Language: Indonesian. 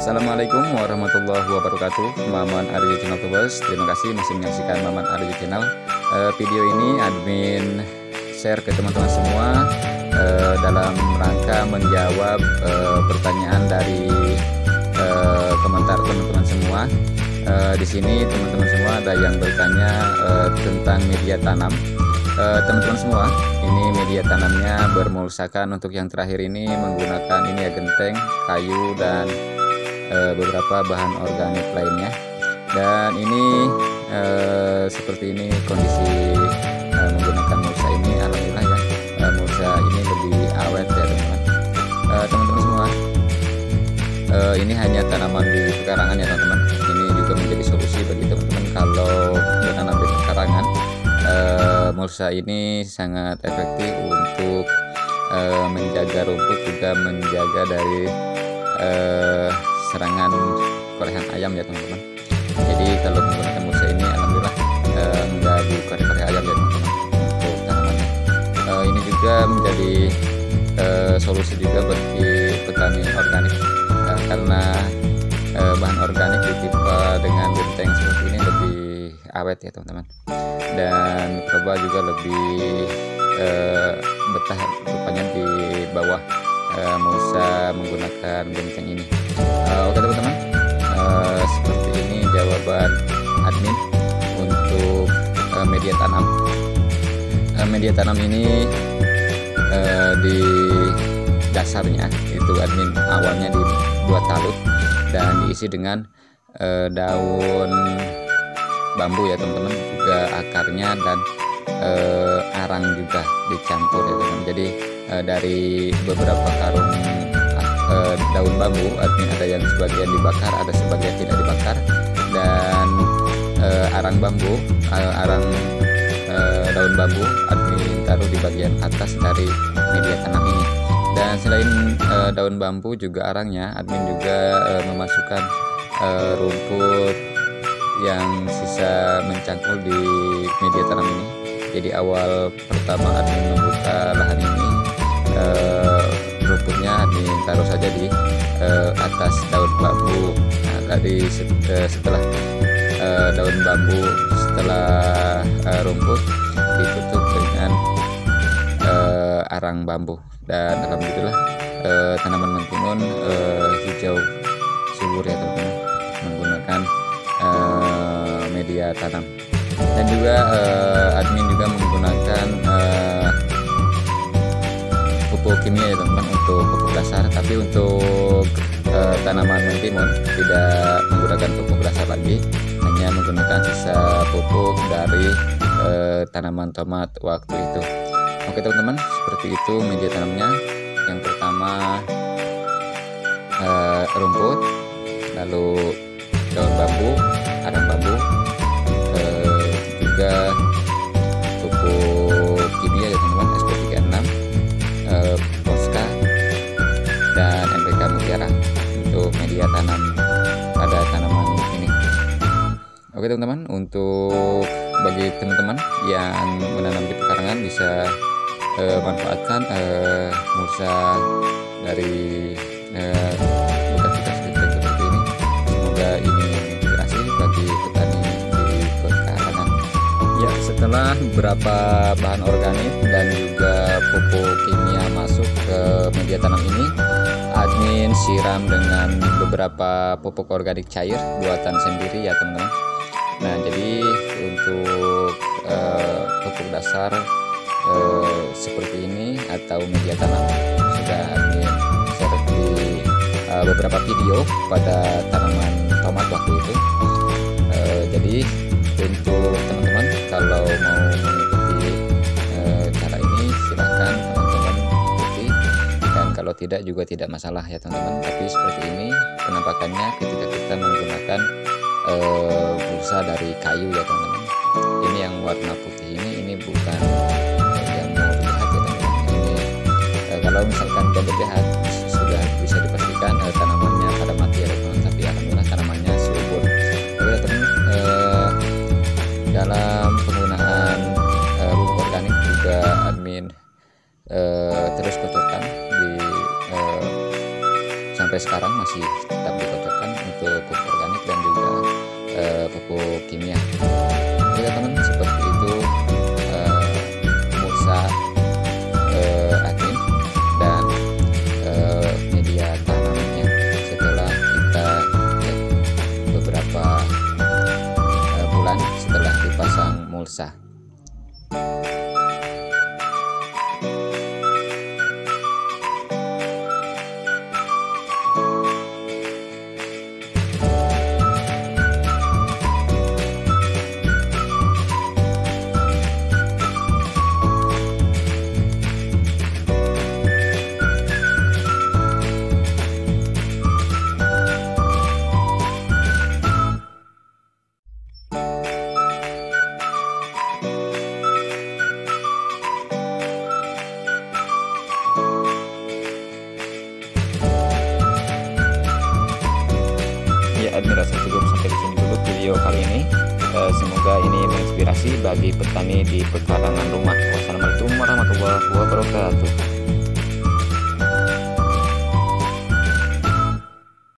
Assalamualaikum warahmatullahi wabarakatuh. Maman Aryo Channel Tubers, terima kasih masih menyaksikan Maman Aryo Channel. Video ini admin share ke teman-teman semua dalam rangka menjawab pertanyaan dari komentar teman-teman semua. Di sini teman-teman semua ada yang bertanya tentang media tanam. Teman-teman semua, ini media tanamnya bermulsakan. Untuk yang terakhir ini menggunakan ini ya, genteng, kayu, dan beberapa bahan organik lainnya. Dan ini seperti ini kondisi menggunakan mulsa ini. Alhamdulillah ya, mulsa ini lebih awet ya teman-teman. Teman-teman semua, ini hanya tanaman di pekarangan ya teman-teman. Ini juga menjadi solusi bagi teman-teman kalau menanam di pekarangan. Mulsa ini sangat efektif untuk menjaga rumput, juga menjaga dari serangan kolehan ayam ya teman-teman. Jadi kalau menggunakan mulsa ini alhamdulillah enggak dikorek-korek ayam ya teman-teman untuk tanamannya. Ini juga menjadi solusi juga bagi petani organik, karena bahan organik ditipa dengan genteng seperti ini lebih awet ya teman-teman, dan mikroba juga lebih betah rupanya di bawah mulsa menggunakan genteng ini. Oke teman-teman, seperti ini jawaban admin untuk media tanam. Media tanam ini di dasarnya itu admin awalnya dibuat talut dan diisi dengan daun bambu ya teman-teman, juga akarnya dan arang juga dicampur ya teman-teman. Jadi dari beberapa karung daun bambu admin ada yang sebagian dibakar, ada sebagian tidak dibakar, dan arang bambu, daun bambu admin taruh di bagian atas dari media tanam ini. Dan selain daun bambu juga arangnya, admin juga memasukkan rumput yang sisa mencangkul di media tanam ini. Jadi awal pertama admin membuka lahan ini, rumputnya admin taruh saja di atas daun bambu. Nah, tadi setelah daun bambu, setelah rumput ditutup dengan arang bambu, dan alhamdulillah tanaman mentimun hijau subur ya teman-teman menggunakan media tanam. Dan juga admin juga menggunakan pupuk kimia ya teman-teman untuk pupuk dasar, tapi untuk tanaman mentimun tidak menggunakan pupuk dasar lagi, hanya menggunakan sisa pupuk dari tanaman tomat waktu itu. Oke teman-teman, seperti itu media tanamnya. Yang pertama rumput, lalu daun bambu, arang bambu, juga pupuk kimia ya teman-teman, SP36, Posca, dan NPK Mutiara untuk media tanam pada tanaman ini. Oke teman-teman, untuk bagi teman-teman yang menanam di pekarangan bisa manfaatkan mulsa dari bekas genteng seperti ini. Semoga ini menginspirasi bagi petani di pekarangan. Ya, setelah beberapa bahan organik dan juga pupuk kimia masuk ke media tanam ini, admin siram dengan beberapa pupuk organik cair buatan sendiri ya teman-teman. Nah, jadi untuk pupuk dasar seperti ini atau media tanam sudah admin share di beberapa video pada tanaman tomat waktu itu. Jadi untuk teman-teman kalau mau mengikuti cara ini silahkan teman-teman ikuti, dan kalau tidak juga tidak masalah ya teman-teman. Tapi seperti ini penampakannya ketika kita menggunakan mulsa dari kayu ya teman-teman. Ini yang warna putih ini bukan jamur jahat ya teman-teman. Ini kalau misalkan jamur jahat sudah bisa dipastikan tanamannya pada mati ya teman-teman. Tapi alhamdulillah tanamannya subur. Oke teman, dalam penggunaan pupuk organik juga admin terus kotorkan di sampai sekarang masih tetap dikotorkan. susah. Admin rasa cukup sampai di sini dulu video kali ini. Semoga ini menginspirasi bagi petani di pekarangan rumah. Wassalamualaikum warahmatullahi wabarakatuh.